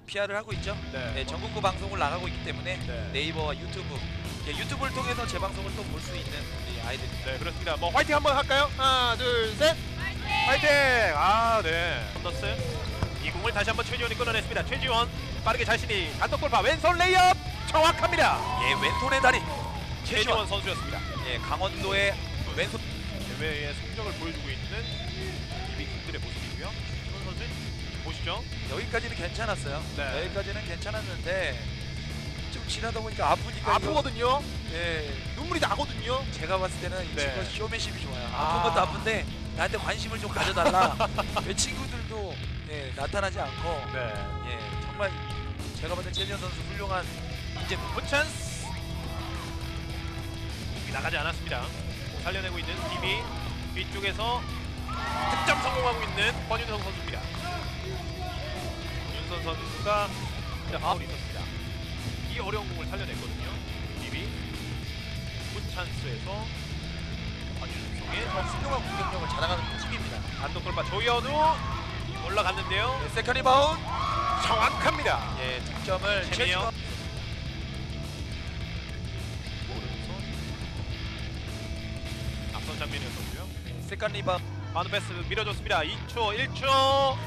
PR을 하고 있죠. 네. 네, 전국구 방송을 나가고 있기 때문에 네. 네이버와 유튜브, 유튜브를 통해서 제 방송을 또 볼 수 있는 우리 아이들입니다. 네, 그렇습니다. 뭐 화이팅 한번 할까요? 하나, 둘, 셋. 화이팅! 아, 네. 썬더스 이 공을 다시 한번 최지원이 끊어냈습니다. 최지원 빠르게 자신이 단독 돌파 왼손 레이업 정확합니다. 예, 왼손의 달인 최지원 선수였습니다. 예, 강원도의 왼손. 대회의 성적을 보여주고 있는 이비팀들의 모습이고요. 최지원 선수 보시죠. 여기까지는 괜찮았어요. 네. 여기까지는 괜찮았는데 좀 지나다 보니까 아프니까 아프거든요. 예, 눈물이 나거든요. 제가 봤을 때는 이 네. 친구가 쇼맨십이 좋아요. 아. 아픈 것도 아픈데 나한테 관심을 좀 가져달라. 왜 친구들도 예, 나타나지 않고 네. 예, 정말 제가 봤을 때 최지현 선수 훌륭한 이제 굿찬스 나가지 않았습니다. 살려내고 있는 DB 뒤쪽에서 득점 성공하고 있는 권윤성 선수입니다. 윤선 선수가 파울이 있었습니다. 이 어려운 공을 살려냈거든요. DB 굿찬스에서 권윤성의 훌륭한 공격력을 자랑하는 팀입니다. 단독 돌파 조현우 올라갔는데요. 예, 세컨 리바운드 정확합니다. 예, 득점을 재미요. 최지원 오른손 앞선 장면이었었고요. 세컨 리바운드 바운드 패스 밀어줬습니다. 2초, 1초.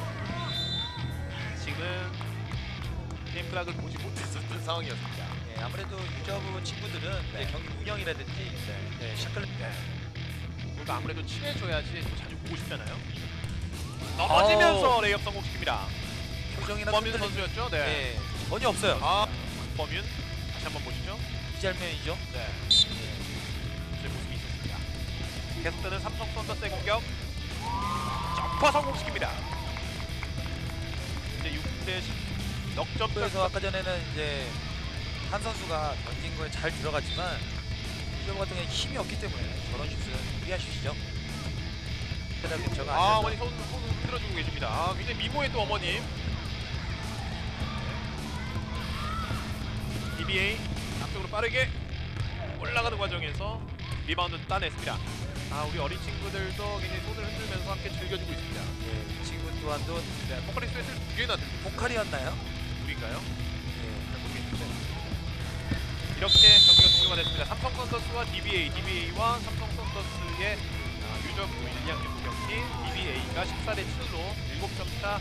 지금 게임 플락을 보지 못했었던 상황이었습니다. 예, 아무래도 유저부 친구들은 네. 이제 경기 운영이라든지 네, 샤클 그러니까 아무래도 친해져야지 또 자주 보고 싶잖아요. 넘어지면서 레이업 성공시킵니다. 표정이나 범윤 흔들림- 선수였죠? 네. 예, 전혀 없어요. 아, 범윤 다시 한번 보시죠. 이 장면이죠. 네. 제 모습이 있었습니다. 계속되는 삼성 썬더스의 공격. 점퍼 성공시킵니다. 이제 6대 10 넉점 그래서 아까 전에는 이제 한 선수가 던진 거에 잘 들어갔지만 유저부 같은 경우에 힘이 없기 때문에 저런 슛은 무리한 슛이죠. 페달 캡처가 아, 안 어머니 돼서 손 흔들어주고 계십니다. 아, 굉장히 미모의 또 어머님. DBA 앞쪽으로 빠르게 올라가는 과정에서 리바운드 따냈습니다. 아, 우리 어린 친구들도 굉장히 손을 흔들면서 함께 즐겨주고 있습니다. 예, 이 친구 또한도 네, 포카리 스웨트를 2개나 들고 포칼이었나요? 우리인가요? 예, 잘 모르겠는데 이렇게 경기가 종료가 됐습니다. 삼성 썬더스와 DBA와 삼성 썬더스의 유저부 1, 2학년 경기 DBA가 14대 7로 7점 차